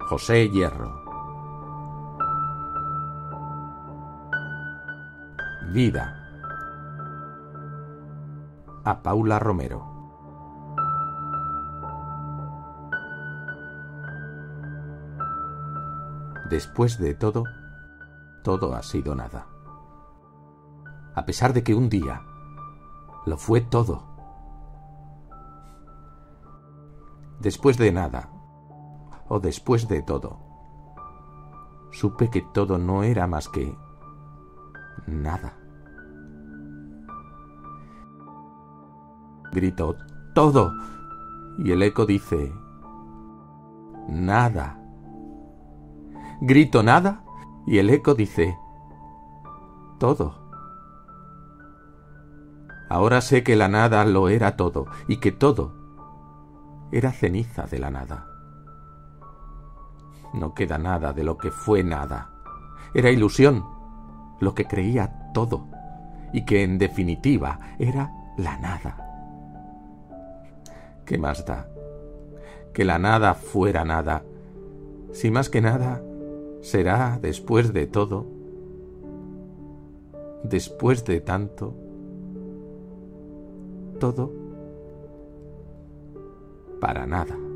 José Hierro. Vida. A Paula Romero. Después de todo, todo ha sido nada. A pesar de que un día lo fue todo. Después de nada, o después de todo, supe que todo no era más que nada. Grito, todo, y el eco dice, nada. Grito, nada, y el eco dice, todo. Ahora sé que la nada lo era todo, y que todo era ceniza de la nada. No queda nada de lo que fue nada. Era ilusión, lo que creía todo, y que en definitiva era la nada. ¿Qué más da? Que la nada fuera nada, si más que nada será después de todo, después de tanto, todo para nada.